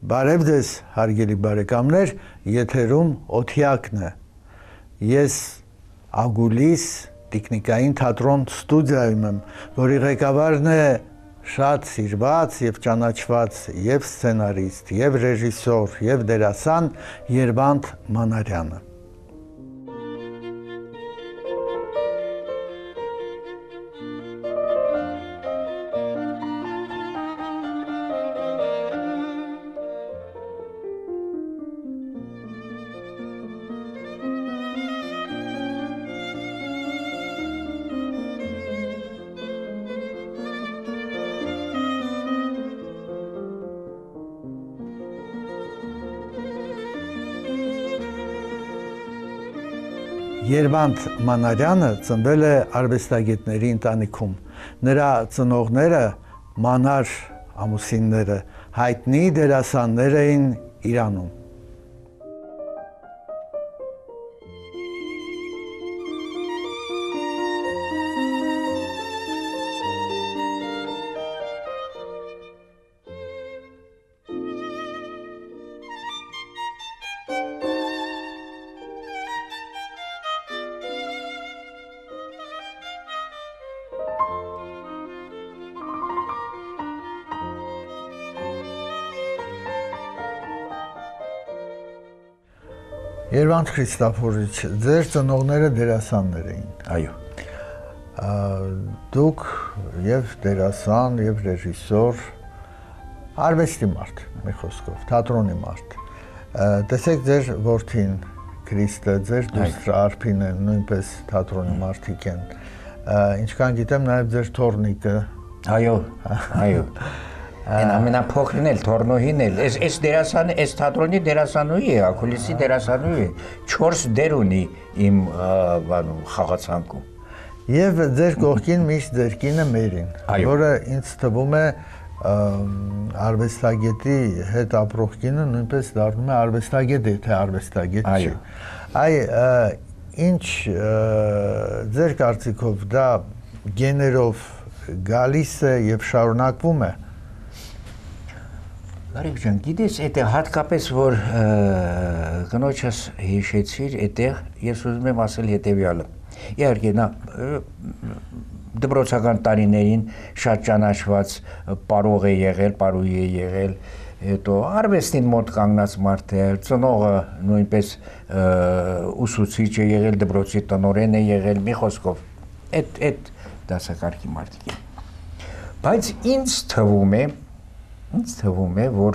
Բարև ձեզ, հարգելի բարեկամներ, եթերում օթյակն է։ Ես Ագուլիս տեխնիկային թատրոն ստուդիայում եմ, որի ղեկավարն է շատ սիրված եւ ճանաչված եւ սցենարիստ, եւ ռեժիսոր, եւ դերասան Երվանդ Մանարյանը։ Երվանդ Մանարյանը ծնվել է արվեստագետների ընտանիքում։ Նրա ծնողները Մանար ամուսինները հայտնի դերասաններ էին Իրանում։ Երվանդ Քրիստոֆորիչ, ձեր ծնողները դերասաններ էին։ Այո։ Դուք եւ դերասան, եւ ռեժիսոր, արվեստի մարդ, մի խոսքով, թատրոնի մարդ։ Տեսեք ձեր որդին Քրիստը, ձեր դուստրը Արփինը նույնպես թատրոնի մարդիկ են։ Ինչքան գիտեմ, նաեւ ձեր թոռնիկը։ Այո, այո։ Այն ամենափոքրն էլ թոռնուհին էլ, այս դերասանը, այս թատրոնի դերասանուհի է, Ագուլիսի դերասանուհի է, 4 դեր ունի իմ խաղացանկում։ Եվ ձեր կողքին միշտ ձեր կինը Մերին, որը ինձ թվում է արվեստագետի հետ ապրող կինը նույնպես դառնում է արվեստագետ, եթե արվեստագետ չի։ Ինչ ձեր կարծիքով դա գեներով գալիս է եւ շարունակվում է։ Լարիկ ջան, գիտես, այդտեղ հատկապես որ կնոջս հիշեցիր, այդտեղ ես ուզում եմ ասել հետևյալը։ Իհարկե նա դպրոցական տարիներին շատ ճանաչված պարող է եղել, պարուհի է եղել, հետո արվեստին մոտ կանգնած մարդ է, ծնողը նույնպես ուսուցիչ է եղել, դպրոցի տնօրեն է եղել, մի խոսքով, այդ դասակարգի մարդիկ են։ Բայց ինձ թվում է, որ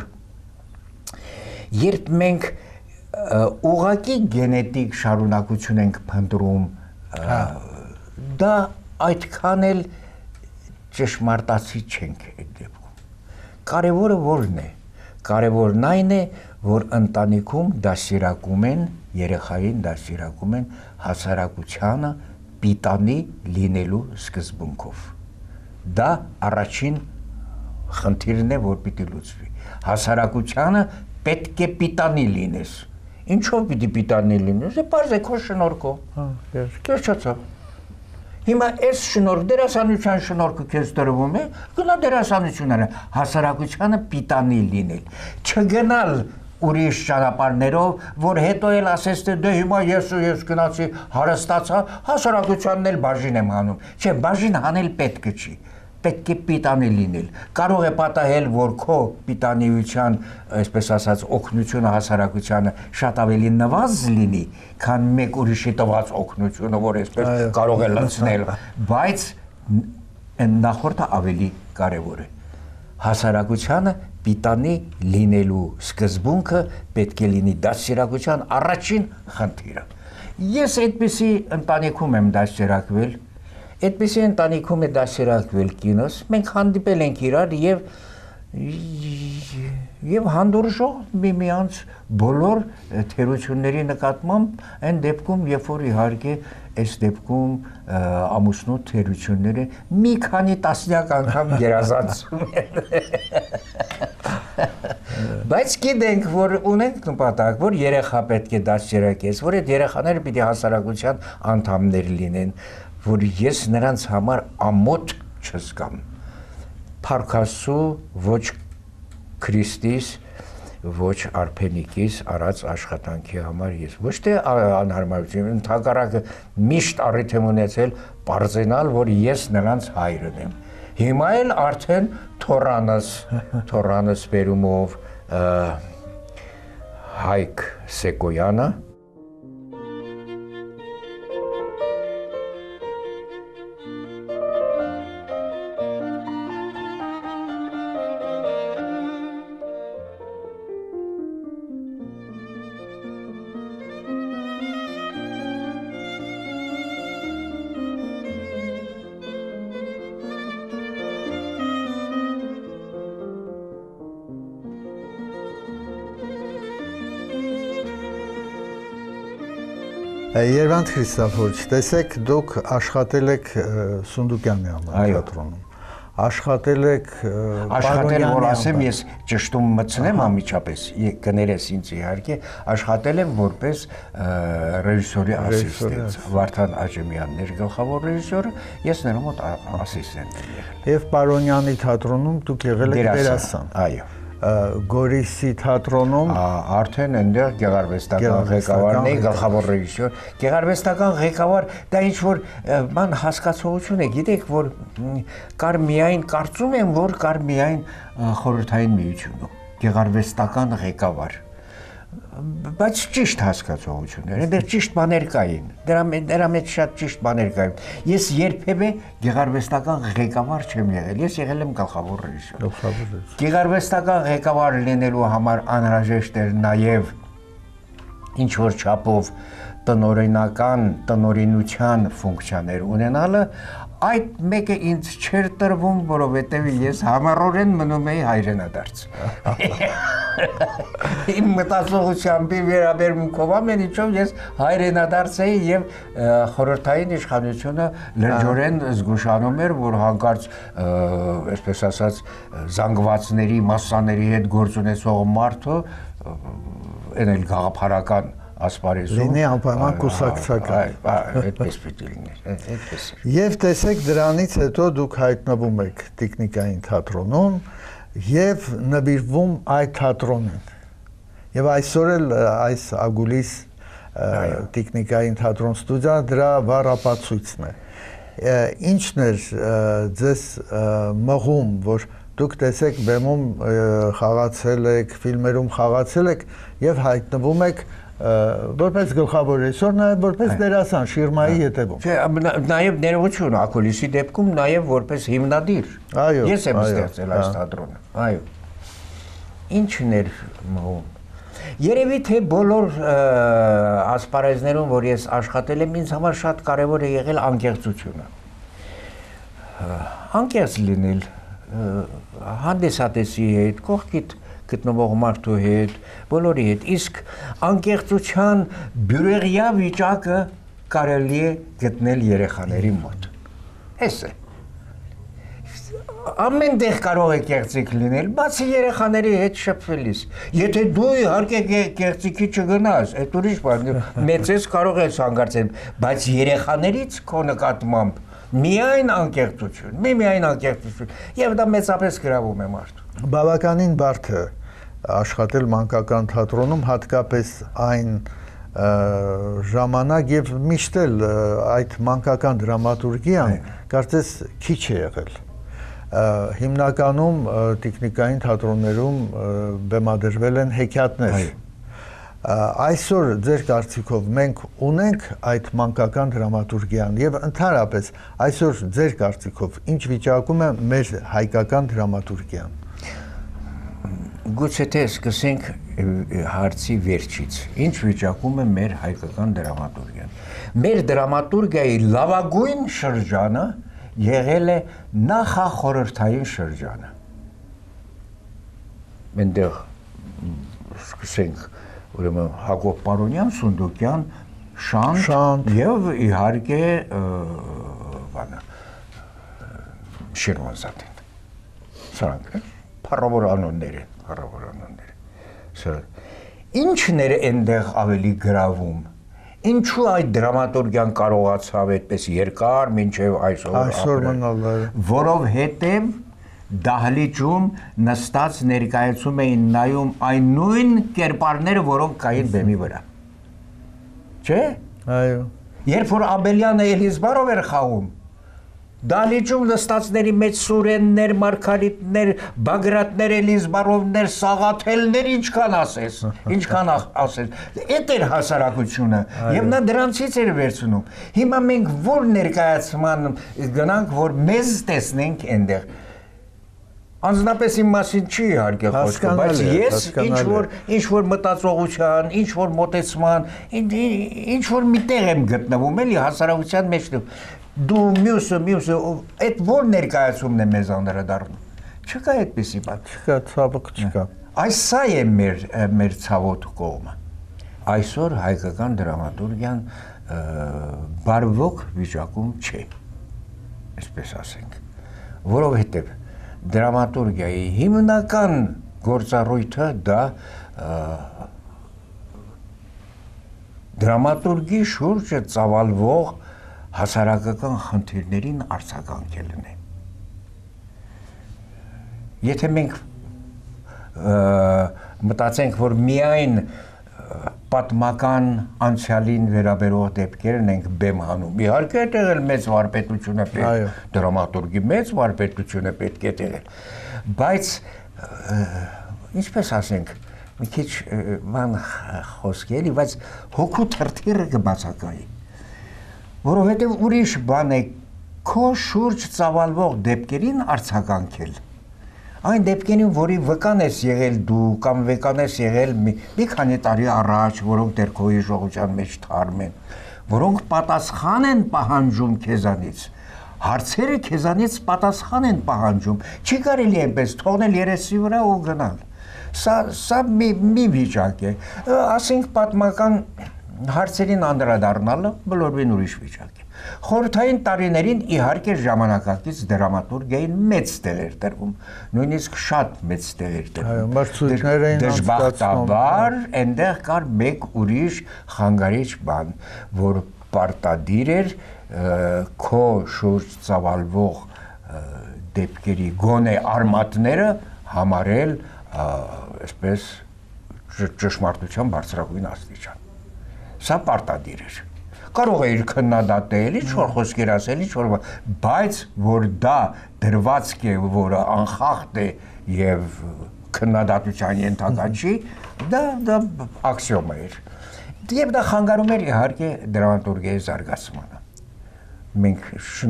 երբ մենք ուղղակի գենետիկ շարունակություն ենք փնտրում, դա այդքան էլ ճշմարտացի չենք այդ դեպքում։ Կարևորը որն է։ Կարևորն այն է, որ ընտանիքում դասիրակում են, երեխային դասիրակում են հասարակությանը պիտանի լինելու սկզբունքով։ Դա առաջին խնդիրն է, որ պիտի լուծվի։ Հասարակությանը պետք է պիտանի լինես։ Ինչով պիտի պիտանի լինես։ Պարզ է քո շնորհքով։ Կերչացա։ Հիմա այս շնորհ դերասանության շնորհքը քեզ տրվում է, գնա դերասանությունները, հասարակությանը պիտանի լինել։ Չգնալ ուրիշ ճանապարհներով, որ հետո էլ ասես թե դե հիմա ես գնացի հարստացա, հասարակությանն էլ բաժին եմ հանում։ Չէ, բաժին հանել պետք չի։ Պետք է պիտանի լինել։ Կարող է պատահել, որ քո պիտանիության, այսպես ասած, օգնությունը հասարակությանը շատ ավելի նվազ լինի, քան մեկ ուրիշի տված օգնությունը, որ այսպես կարող է լցնել, բայց նախորդը ավելի կարևոր է։ Հասարակությանը պիտանի լինելու սկզբունքը պետք է լինի դասերակցության առաջին խնդիրը։ Ես այդպիսի ընտանիքում եմ դասերակվել, այդպիսի ընտանիքում է դասերակվել կինոս, մենք հանդիպել ենք իրար եւ հանդուրժող միմյանց բոլոր թերությունների նկատմամբ այն դեպքում, երբ որ իհարկե այս դեպքում ամուսնու թերությունները մի քանի տասնյակ անգամ գերազանցում են։ Բայց գիտենք, որ ունենք նպատակ, որ երեխա պետք է դասերակես, որ այդ երեխաները պիտի հասարակության անդամներ լինեն, որ ես նրանց համար ամոթ չզգամ, փառքաստու ոչ Քրիստիս, ոչ Արփենիկիս արած աշխատանքի համար ես ոչ թե անհարմարություն, ընդհակառակը միշտ առիթ եմ ունեցել բարձենալ, որ ես նրանց հայրն եմ։ Հիմա էլ արդեն Թորանս բերումով Հայկ Սեկոյանը Երվանդ Քրիստոֆորիչ, տեսեք, դուք աշխատել եք Սունդուկյանի անվան թատրոնում, աշխատել եք որ ասեմ, ես ճշտում մտցնեմ անմիջապես, կներես ինձ իհարկե, աշխատել եմ որպես ռեժիսորի ասիստենտ, Վարդան Աջեմյանն էր գլխավոր ռեժիսորը, ես նրա մոտ ասիստենտ եմ եղել։ Եվ Պարոնյանի թատրոնում դուք եղել եք դերասան։ Այո։ Գորիսի թատրոնում արդեն այնտեղ գեղարվեստական ղեկավարն էի, գլխավոր ռեժիսոր, գեղարվեստական ղեկավար, դա ինչ որ ման հասկացողություն է, գիտեք, որ կար միայն, կարծում եմ, որ կար միայն Խորհրդային Միությունում, գեղարվեստական ղեկավար, բայց ճիշտ հասկացողություն էր, այնտեղ ճիշտ բաներ կային, դրա մեջ շատ ճիշտ բաներ կային։ Ես երբևէ գեղարվեստական ղեկավար չեմ եղել, ես եղել եմ գլխավոր ռեժիսոր։ Գեղարվեստական ղեկավար լինելու համար անհրաժեշտ էր նաև ինչ որ չափով տնօրինության ֆունկցիաներ ունենալը, այդ մեկը ինձ չէր տրվում, որովհետև ես համառորեն մնում էի հայրենադարձ։ Իմ մտածողությամբ վերաբերմունքով ամեն ինչով ես հայրենադարձ էի եւ խորհրդային իշխանությունը լրջորեն զգուշանում էր, որ հանկարծ, այսպես ասած, զանգվածների մասսաների հետ գործ ունեցող մարդը այն էլ գաղափարական ասպարեզում լինի անպայման կուսակցական։ Այդպես պիտի լինի, այդպես է։ Եվ տեսեք, դրանից հետո դուք հայտնվում եք Տիկնիկային թատրոնում եւ նվիրվում այդ թատրոնին։ Եւ այսօր էլ այս Ագուլիս Տիկնիկային թատրոն ստուդիա դրա վառապացույցն է։ Ինչն էր ձեզ մղում, որ դուք տեսեք բեմում խաղացել եք, ֆիլմերում խաղացել եք եւ հայտնվում եք որպես գլխավոր ռեժիսոր, նաև որպես դերասան Շիրմայի հետևում։ Չէ, նաև ներողություն, Ակոլիսի դեպքում նաև որպես հիմնադիր։ Այո։ Ես եմ ստեղծել այս թատրոնը։ Այո։ Ինչն էր մղում։ Երևի թե բոլոր ասպարեզներում, որ ես աշխատել եմ, ինձ համար շատ կարևոր է եղել անկեղծությունը։ Անկեղծ լինել հանդիսատեսի հետ, կողքիդ գտնվող մարդու հետ, բոլորի հետ, իսկ անկեղծության բյուրեղյա վիճակը կարելի է գտնել երեխաների մոտ։ Էս է։ Ամեն տեղ կարող է կեղծիք լինել, բացի երեխաների հետ շփվելիս։ Եթե դու իհարկե կեղծիքի չգնաս, այդ ուրիշ բան, մեծես կարող ես հանգարցել, բայց երեխաներից քո նկատմամբ միայն անկեղծություն, միայն անկեղծություն, եւ դա մեծապես գրավում է մարդու։ Բավականին բարդ է աշխատել մանկական թատրոնում, հատկապես այն ժամանակ եւ միշտ էլ այդ մանկական դրամատուրգիան կարծես քիչ է եղել։ Հիմնականում տիկնիկային թատրոններում բեմադրվել են հեքիաթներ։ Այսօր ձեր կարծիքով մենք ունենք այդ մանկական դրամատուրգիան եւ ընդհանրապես այսօր ձեր կարծիքով ինչ վիճակում է մեր հայկական դրամատուրգիան։ Գուցե թե սկսենք հարցի վերջից։ Ինչ վիճակում է մեր հայկական դրամատուրգիան։ Մեր դրամատուրգիայի լավագույն շրջանը եղել է նախախորհրդային շրջանը։ Այնտեղ սկսենք ուրեմն Հակոբ Պարոնյան, Սունդուկյան, Շանթ եւ իհարկե Շիրվանզադեն։ Սրանք փառավոր անուններ են, փառավոր անուններ։ Ինչն էր այնտեղ ավելի գրավում։ Ինչու այդ դրամատուրգիան կարողացավ այդպես երկար մինչև այսօր մնալ։ Որովհետև դահլիճում նստած ներկայացում էին նայում այն նույն կերպարները, որոնք կային բեմի վրա։ Չէ՞։ Այո։ Երբ որ Աբելյանը Էլիզբարով էր խաղում, դահլիճում նստածների մեջ Սուրեններ, Մարգարիտներ, Բագրատներ, Էլիզբարովներ, Սաղաթելներ, ինչքան ասես։ Էդ էր հասարակությունը, եւ նա դրանցից էր վերցնում։ Հիմա մենք որ ներկայացման գնանք, որ մեզ տեսնենք այնտեղ։ Անձնապես իմ մասին չի իհարկե խոսքը, բայց ես ինչ որ մտածողության, ինչ որ մոտեցման, ինչ որ միտեղ եմ գտնվում, էլի հասարակության մեջ դու մյուսը այդ որ ներկայացումն է մեզ անդրադառնում։ Չկա այդպիսի բան։ Չկա, ցավոք չկա։ Այս սա է մեր ցավոտ կողմը։ Այսօր հայկական դրամատուրգիան բարվոք վիճակում չէ, այսպես ասենք, որովհետև դրամատուրգիայի հիմնական գործառույթը դա դրամատուրգի շուրջը ծավալվող հասարակական խնդիրներին արձագանքելն է։ Եթե մենք մտածենք, որ միայն պատմական անցյալին վերաբերող դեպքերն ենք բեմ հանում, իհարկե այդտեղ էլ մեծ վարպետություն է պետք, դրամատուրգի մեծ վարպետություն է պետք է տեղել, բայց ինչպես ասենք, մի քիչ ման խոսքի էլի, բայց հոգու թրթիռը կբացակայի, որովհետև ուրիշ բան է քո շուրջ ծավալվող դեպքերին արձագանքել։ Այն դեպքերին, որի վկան ես եղել դու կամ վկան ես եղել մի քանի տարի առաջ, որոնք դեռ քո հիշողության մեջ թարմ են, որոնք պատասխան են պահանջում քեզանից, հարցերը քեզանից պատասխան են պահանջում, չի կարելի այնպես թողնել երեսի վրա ու գնալ։ Սա մի վիճակ է, ասենք պատմական հարցերին անդրադառնալը բոլորովին ուրիշ վիճակ է։ Խորհրդային տարիներին իհարկե ժամանակակից դրամատուրգիային մեծ տեղ էր տրվում, նույնիսկ շատ մեծ տեղ էր տրվում։ Դժբախտաբար այնտեղ կար մեկ ուրիշ խանգարիչ բան, որ պարտադիր էր քո շուրջ ծավալվող դեպքերի գոնե արմատները համարել այսպես ճշմարտության բարձրագույն աստիճան։ Սա պարտադիր էր։ Կարող է իր քննադատել, ինչ-որ խոսքեր ասել, ինչ-որ, բայց որ դա դրվածք է, որը անխախտ է և քննադատության ենթակա չի, դա աքսիոմա էր։ Եվ դա խանգարում էր իհարկե դրամատուրգիայի զարգացմանը։ Մենք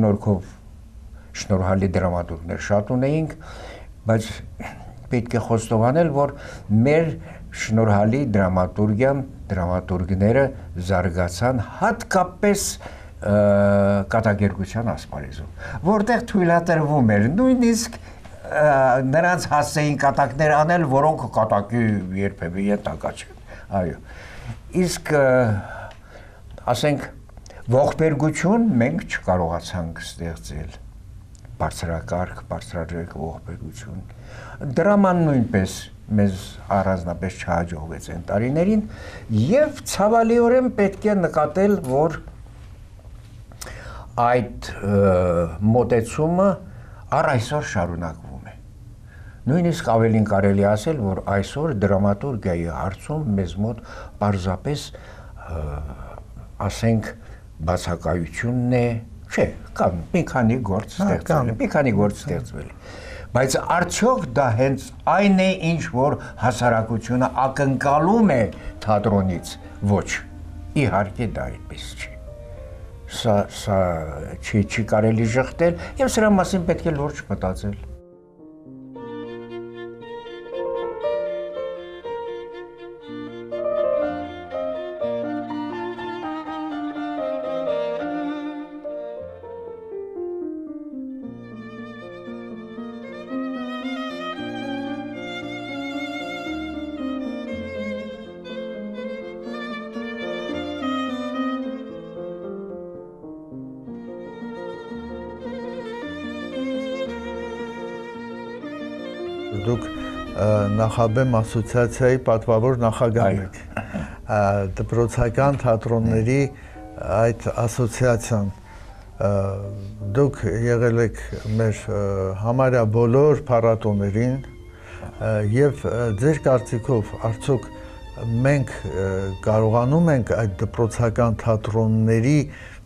շնորհալի դրամատուրգներ շատ ունեինք, բայց պետք է խոստովանել, որ մեր շնորհալի դրամատուրգները զարգացան հատկապես կատակերգության ասպարեզում, որտեղ թույլատրվում էր նույնիսկ նրանց հասցեին կատակներ անել, որոնք կատակի երբևէ ենթակա չեն։ Այո։ Իսկ ասենք ողբերգություն մենք չկարողացանք ստեղծել, բարձրակարգ, բարձրադրեք ողբերգություն։ Դրաման նույնպես մեզ առանձնապես չհաջողվեց այն տարիներին եւ ցավալիորեն պետք է նկատել, որ այդ մոտեցումը առ այսօր շարունակվում է։ Նույնիսկ ավելին կարելի ասել, որ այսօր դրամատուրգիայի հարցում մեզ մոտ պարզապես ասենք բացակայությունն է, չէ, կամ մի քանի գործ ստեղծվել է։ Բայց արդյոք դա հենց այն է, ինչ որ հասարակությունը ակնկալում է թատրոնից, ոչ, իհարկե դա այդպես չի։ Սա չի կարելի ժխտել եւ սրա մասին պետք է լուրջ մտածել։ Դուք նախաբեմ ասոցիացիայի պատվավոր նախագահ եք, դպրոցական թատրոնների այդ ասոցիացիան Դուք եղել եք մեր համարյա բոլոր փառատոներին եւ ձեր կարծիքով արդյոք մենք կարողանում ենք այդ դպրոցական թատրոնների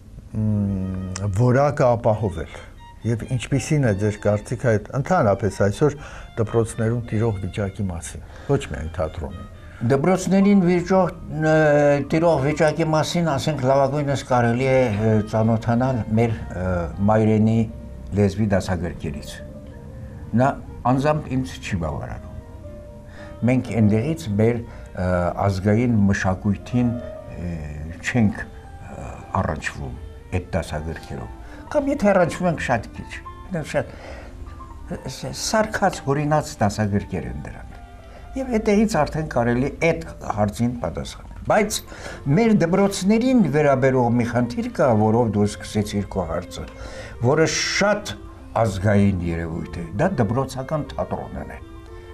որակը ապահովել եւ ինչպիսին է ձեր կարծիքը այդ ընդհանրապես այսօր դպրոցներում տիրող վիճակի մասին, ոչ միայն թատրոնի։ Դպրոցներին տիրող վիճակի մասին, ասենք, լավագույնս կարելի է ծանոթանալ մեր մայրենի լեզվի դասագրքերից։ Նա անձամբ ինձ չի բավարարում։ Մենք այնտեղից մեր ազգային մշակույթին չենք առնչվում այդ դասագրքերով։ Կամ եթե առնչվում ենք շատ քիչ, շատ սարքած հորինած դասագրքեր են դրանք։ Եվ այդտեղից արդեն կարելի այդ հարցին պատասխանել։ Բայց մեր դպրոցներին վերաբերող մի խնդիր կա, որով դու սկսեցիր քո հարցը, որը շատ ազգային երևույթ է, դա դպրոցական թատրոնն է։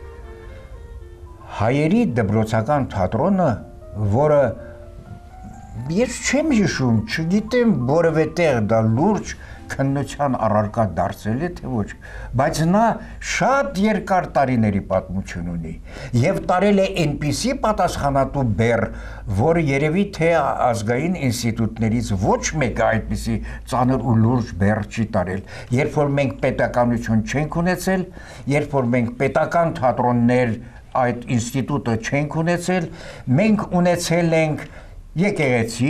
Հայերի դպրոցական թատրոնը, որը ես չեմ հիշում, չգիտեմ որևէ տեղ դա լուրջ քննության առարկա դարձել է, թե ոչ, բայց նա շատ երկար տարիների պատմություն ունի եւ տարել է այնպիսի պատասխանատու բեռ, որ երևի թե ազգային ինստիտուտներից ոչ մեկը այդպիսի ծանր ու լուրջ բեռ չի տարել։ Երբ որ մենք պետականություն չենք ունեցել, երբ որ մենք պետական թատրոններ այդ ինստիտուտը չենք ունեցել, մենք ունեցել ենք եկեղեցի,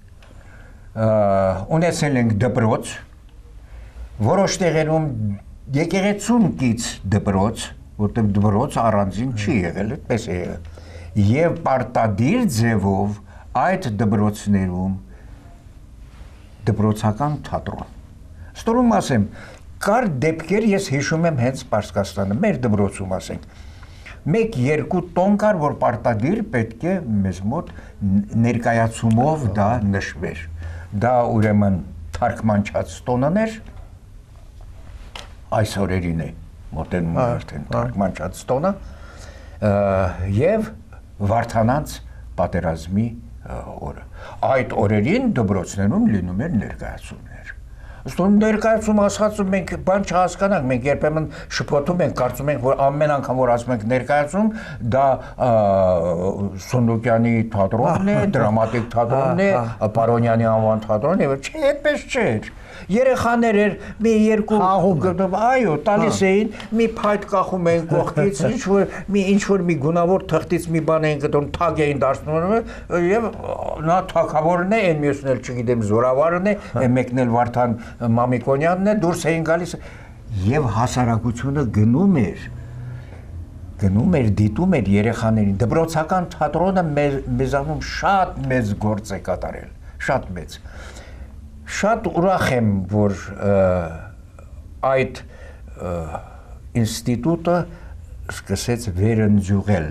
ունեցել ենք դպրոց, որոշ տեղերում եկեղեցուն կից դպրոց, որտեղ դպրոց առանձին չի եղել, այդպես է եղել։ Եվ պարտադիր ձևով այդ դպրոցներում դպրոցական թատրոն։ Ստորում ասեմ, կար դեպքեր, ես հիշում եմ հենց Պարսկաստանը, մեր դպրոցում ասենք, 1-2 տոն կար, որ պարտադիր պետք է մեզ մոտ ներկայացումով դա նշվեր։ Դա ուրեմն թարգմանչած տոնն էր, այս օրերին է մոտենում արդեն թարգմանչած տոնը, եւ Վարդանանց պատերազմի օրը։ Այդ օրերին դպրոցներում լինում էր ներկայացումներ։ Ստորում ներկայացում ասածը մենք բան չհասկանանք, մենք երբեմն շփոթում ենք, կարծում ենք, որ ամեն անգամ որ ասում ենք ներկայացում, դա Սունդուկյանի թատրոնն է, դրամատիկ թատրոնն է, Պարոնյանի անվան թատրոնն է, չէ, այդպես չէր։ Երեխաներ էր, մի երկու այո, տալիս էին, մի փայտ կախում էին կողքից, ինչ-որ մի գունավոր թղթից մի բան էին գտնում, թագ էին դարձնում, եւ նա թագավորն է, այն մյուսն էլ չգիտեմ, զորավարն է, մեկն էլ Վարդան Մամիկոնյանն է, դուրս էին գալիս եւ հասարակությունը գնում էր, դիտում էր երեխաներին։ Դպրոցական թատրոնը մեզանում շատ մեծ գործ է կատարել, շատ մեծ։ Շատ ուրախ եմ, որ այդ ինստիտուտը սկսեց վերընձյուղել։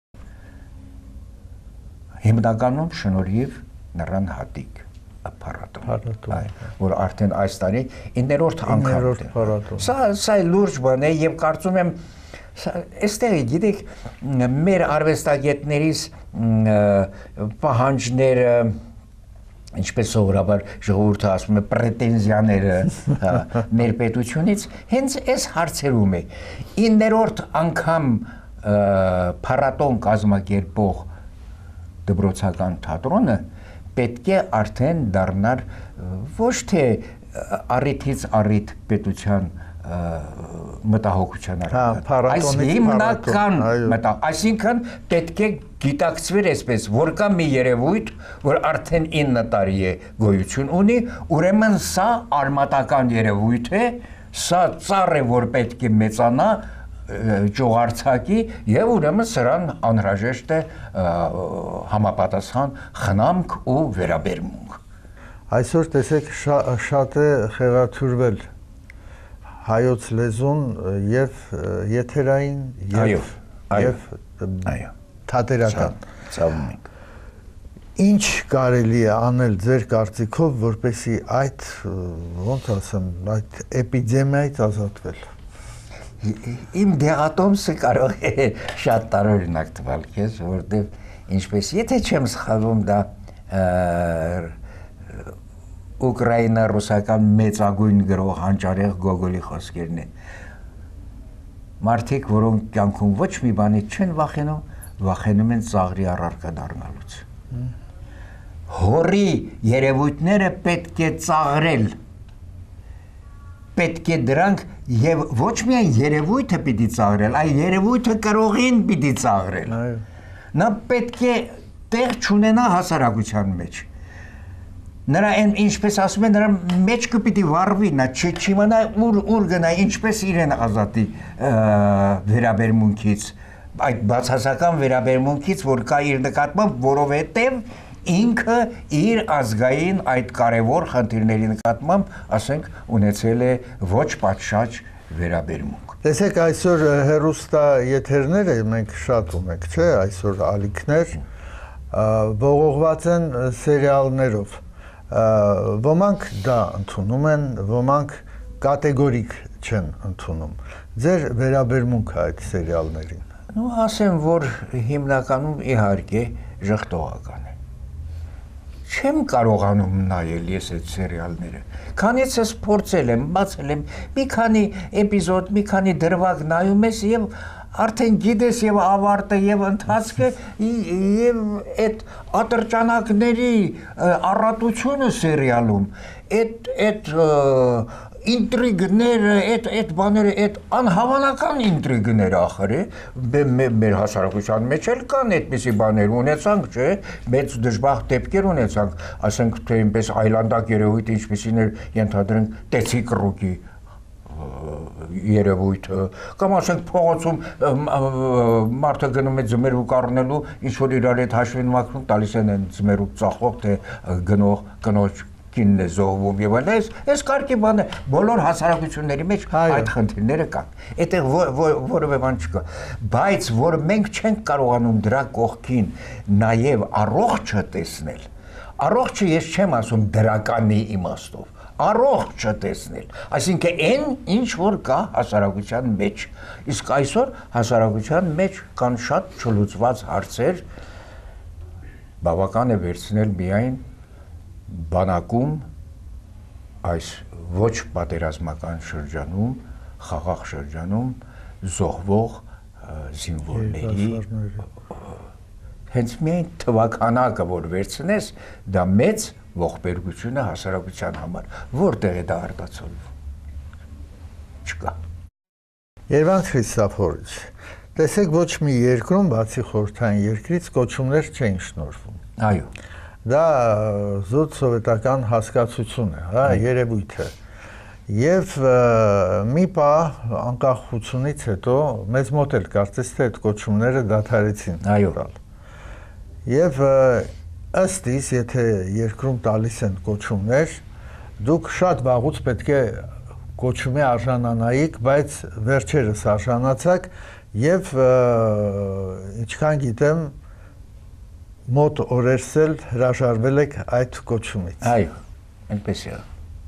Հիմնականում շնորհիվ նրան հատիկ փառատոն, որ արդեն այս տարի 9-րդ անգամ։ Սա լուրջ բան է եւ կարծում եմ այստեղ գիտեք մեր արվեստագետներից պահանջները ինչպես սովորաբար ժողովուրդը ասում է պրետենզիաները մեր պետությունից հենց այս հարցերում է 9-րդ անգամ փառատոն կազմակերպող դպրոցական թատրոնը պետք է արդեն դառնար ոչ թե առիթից առիթ պետության մտահոգության հիմնական այսինքն պետք է գիտակցվեր այսպես, որ կա մի երևույթ, որ արդեն 9 տարի է գոյություն ունի, ուրեմն սա արմատական երևույթ է, սա ծառ է, որ պետք է մեծանա, ճողարցակի եւ ուրեմն սրան անհրաժեշտ է համապատասխան խնամք ու վերաբերմունք։ Այսօր տեսեք շատ է խեղաթյուրվել հայոց լեզուն եւ եթերային եւ թատերական։ Ցավում ենք։ Ինչ կարելի է անել ձեր կարծիքով, որպեսզի այդ ոնց ասեմ, այդ էպիդեմիայից ազատվել։ Իմ դեղատոմսը կարող է շատ տարօրինակ թվալ քեզ, որտեվ ինչպես եթե չեմ սխալվում դա ուկրաինա-ռուսական մեծագույն գրող հանճարեղ Գոգոլի խոսքերն են։ Մարդիկ, որոնք կյանքում ոչ մի բանից չեն վախենում են ծաղրի առարկա դառնալուց։ Հորի երևույթները պետք է ծաղրել, պետք է դրանք եւ ոչ միայն երևույթը պիտի ծաղրել, այլ երևույթը կրողին պիտի ծաղրել։ Նա պետք է տեղ չունենա հասարակության մեջ։ Նրա ինչպես ասում են, նրա մեջքը պիտի վառվի, նա չիմանա ուր գնա, ինչպես իրեն ազատի վերաբերմունքից, այդ բացասական վերաբերմունքից, որ կա իր նկատմամբ, որովհետև ինքը իր ազգային այդ կարևոր խնդիրների նկատմամբ, ասենք, ունեցել է ոչ պատշաճ վերաբերմունք։ Տեսեք, այսօր հեռուստա եթերները մենք շատ ունենք, չէ, այսօր ալիքներ ողողված են սերիալներով։ Ոմանք դա ընդունում են, ոմանք կատեգորիկ չեն ընդունում։ Ձեր վերաբերմունքը այդ սերիալներին։ Ну, ասեմ, որ հիմնականում իհարկե ժխտողական է։ Չեմ կարողանում նայել ես այդ սերիալները։ Քանից ես փորձել եմ, բացել եմ, մի քանի էպիզոդ, մի քանի դրվագ նայում ես եւ արդեն գիտես եւ ավարտը եւ ընթացքը եւ այդ ատրճանակների առատությունը սերիալում, այդ ինտրիգները, այդ բաները, այդ անհավանական ինտրիգները ախր է, մեր հասարակության մեջ էլ կան այդպիսի բաներ, ունեցանք, չէ, մեծ դժբախտ դեպքեր ունեցանք, ասենք թե այնպես այլանդակ երևույթ ինչպիսին էր ենթադրենք Տեցիկ Ռուկի երևույթը, կամ ասենք փողոցում մարդը գնում է ձմերուկ առնելու, ինչ որ իրար հետ հաշվին մաքրում, տալիս են ձմերուկ ծախող, թե գնող կնոջ կինն է զոհվում եւ այլն, այս կարգի բան է, բոլոր հասարակությունների մեջ այդ խնդիրները կան։ Այդտեղ որևէ բան չկա, բայց որ մենք չենք կարողանում դրա կողքին նաեւ առողջը տեսնել։ Առողջը ես չեմ ասում դրականի իմաստով, առողջը տեսնել, այսինքն այն ինչ որ կա հասարակության մեջ, իսկ այսօր հասարակության մեջ կան շատ չլուծված հարցեր, բավական է վերցնել միայն բանակում այս ոչ պատերազմական շրջանում, խաղաղ շրջանում զոհվող զինվորների հենց միայն թվականակը որ վերցնես, դա մեծ ողբերգությունը հասարակության համար, որտեղ է դա արտացոլվում։ Չկա։ Երվանդ Քրիստոֆորովիչ, տեսեք ոչ մի երկրում, բացի խորհրդային երկրից, կոչումներ չէին շնորհվում։ Այո։ Դա զուտ սովետական հասկացություն է, հա, երևույթ է։ Եվ մի պահ անկախությունից հետո մեզ մոտ էլ կարծես թե այդ կոչումները դադարեցին։ Այո։ Եվ ըստ իս, եթե երկրում տալիս են կոչումներ, դուք շատ վաղուց պետք է կոչումի արժանանայիք, բայց վերջերս արժանացաք եւ ինչքան գիտեմ մոտ օրերս էլ հրաժարվել եք այդ կոչումից։ Այո, այնպես է։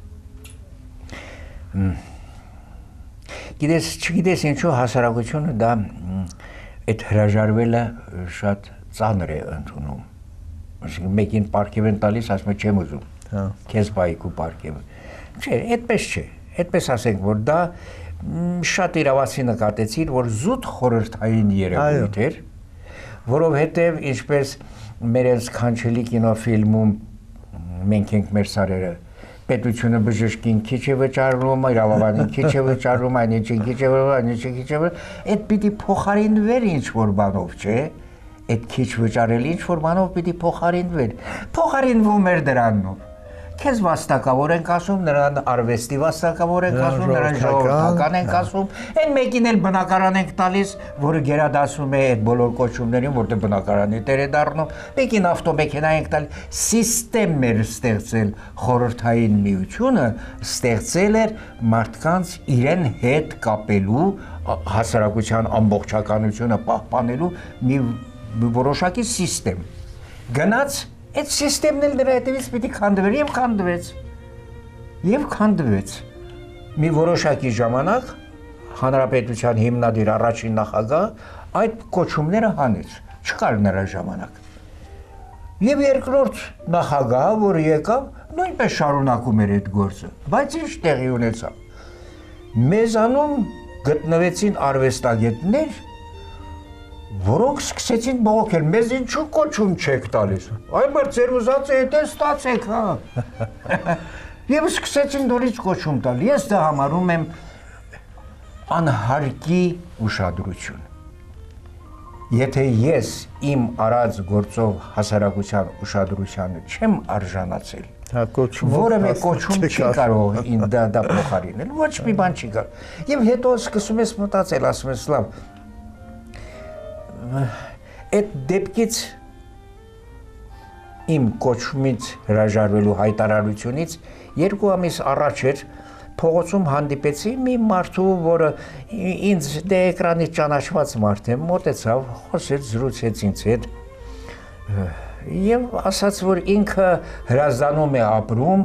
Չգիտես ինչու հասարակությունը դա այդ հրաժարվելը շատ ծանր է ընդունում։ Այսինքն մեկին պարգև են տալիս, ասում է չեմ ուզում։ Հա։ Քեզ բայկու պարգևը։ Չէ, այդպես չէ։ Այդպես ասենք, որ դա շատ իրավացի նկատեցին, որ զուտ խորհրդային երևույթ էր, որովհետև ինչպես մեր այս քանչելի կինոֆիլմում մենք ենք մեր սարերը, պետությունը բժշկին քիչ է վճարում, իրավաբանին քիչ է վճարում, այն ինչին քիչ է վճարում, այն ինչին քիչ է վճարում, այդ պիտի փոխարինվեր ինչ որ բանով, չէ՞։ Այդ քիչ վճարել ինչ որ բանով պիտի փոխարինվեր։ Փոխարինվում էր դրանով։ Քեզ վաստակավոր ենք ասում, նրան արվեստի վաստակավոր ենք ասում, նրան ժողովրդական ենք ասում, այն մեկին էլ բնակարան ենք տալիս, որը գերադասում է այդ բոլոր կոչումներին, որտեղ բնակարանի տեր է դառնում, մեկին ավտոմեքենա ենք տալիս, սիստեմ էր ստեղծել խորհրդային միությունը, ստեղծել էր մարդկանց իրեն հետ կապելու, հասարակության ամբողջականությունը պահպանելու մի որոշակի սիստեմ։ Գնաց այդ սիստեմն էլ նրա հետևից պիտի քանդվեր եւ քանդվեց։ Մի որոշակի ժամանակ հանրապետության հիմնադիր առաջին նախագահ այդ կոչումները հանեց, չկար նրա ժամանակ։ Եվ երկրորդ նախագահը, որ եկավ, նույնպես շարունակում էր այդ գործը, բայց ինչ տեղի ունեցավ։ Մեզանում գտնվեցին արվեստագետներ, որոնք սկսեցին բողոքել, մեզ ինչու կոչում չեք տալիս։ Այ մար ձեր ուզածը հետ ստացեք, հա։ Եվ սկսեցին դուրից կոչում տալ։ Ես դա համարում եմ անհարկի ուշադրություն։ Եթե ես իմ արած գործով հասարակության ուշադրությանը չեմ արժանացել, որևէ կոչում չի կարող դա փոխարինել, ոչ մի բան չի կարող։ Եվ հետո սկսում ես մտածել, ասում ես, լավ, այդ դեպքից իմ կոչումից հրաժարվելու հայտարարությունից 2 ամիս առաջ էր փողոցում հանդիպեցի մի մարդու, որը ինձ դե էկրանից ճանաչված մարդ է, մոտեցավ, խոսեց, զրուցեց ինձ հետ եւ ասաց, որ ինքը Հրազդանում է ապրում,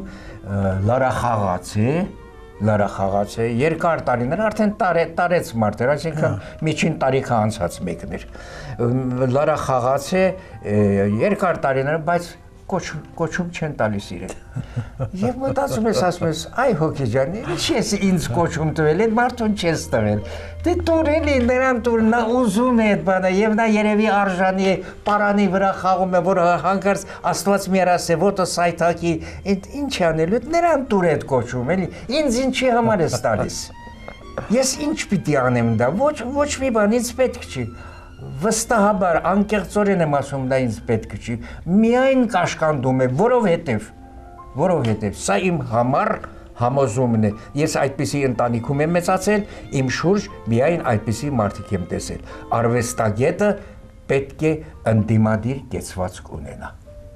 լարախաղաց է, երկար տարիներ, արդեն տարեց մարդ էր, այսինքն միջին տարիքը անցած մեկն էր, լարախաղաց է, երկար տարիներ, բայց կոչում չեն տալիս իրեն։ Եվ մտածում ես, ասում ես, այ հոգի ջան, ինչ ես ինձ կոչում տվել, այդ մարդուն չես տվել։ Դե տուր էլի, նրան տուր, նա ուզում է այդ բանը, եւ նա երևի արժանի է, պարանի վրա խաղում է, որ հանկարծ Աստված մերաս է, ոտը սայթակի, այդ ինչ անելու, նրան տուր այդ կոչում, էլի, ինձ ինչի համար ես տալիս։ Ես ինչ պիտի անեմ դա, ոչ մի բան, ինձ պետք չի։ Վստահաբար, անկեղծորեն եմ ասում, դա ինձ պետք չի, միայն կաշկանդում է, որովհետև սա իմ համար համոզումն է, ես այդպիսի ընտանիքում եմ մեծացել, իմ շուրջ միայն այդպիսի մարդիկ եմ տեսել, արվեստագետը պետք է ընդդիմադիր կեցվածք ունենա,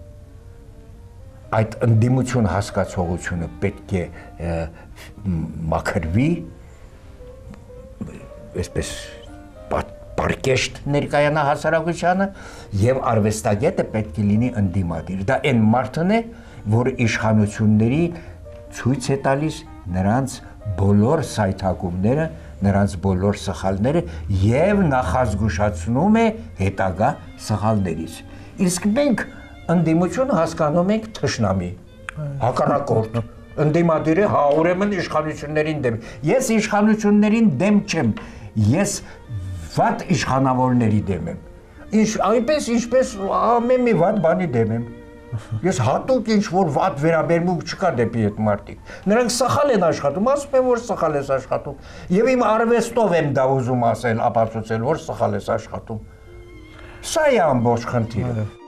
այդ ընդդիմություն հասկացողությունը պետք է մաքրվի, այսպես պարկեշտ ներկայանա հասարակությանը եւ արվեստագետը պետք է լինի ընդդիմադիր։ Դա այն մարդն է, որ իշխանությունների ցույց է տալիս նրանց բոլոր սայթակումները, նրանց բոլոր սխալները եւ նախազգուշացնում է հետագա սխալներից։ Իսկ մենք ընդդիմություն հասկանում ենք թշնամի, հակառակորդ, ընդդիմադիրը հա ուրեմն իշխանություններին դեմ։ Ես իշխանություններին դեմ չեմ, ես վատ իշխանավորների դեմ եմ։ Այնպես ինչպես ամեն մի վատ բանի դեմ եմ։ Ես հատուկ ինչ-որ վատ վերաբերմունք չկա դեպի այդ մարդիկ։ Նրանք սխալ են աշխատում, ասում են, որ սխալ ես աշխատում։ Եվ իմ արվեստով եմ դա ուզում ասել, ապացուցել, որ սխալ ես աշխատում։ Սա է ամբողջ խնդիրը։